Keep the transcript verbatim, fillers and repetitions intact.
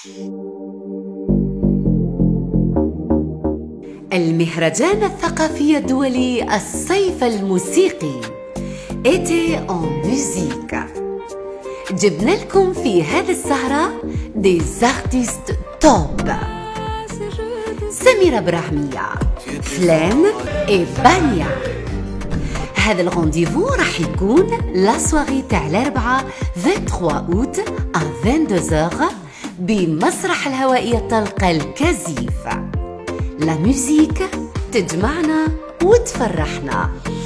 المهرجان الثقافي الدولي الصيف الموسيقي إيتي أون ميوزيك. جبنا لكم في هذه السهرة دي زارتيست توب: سميرة براهمية، فلان إي بانيا. هذا الغونديفو راح يكون لا سواري تاع الأربعاء ثلاثة وعشرين أوت à vingt-deux heures بمسرح الهوائية الطلقة الكازيف. لا ميوزيك تجمعنا وتفرحنا.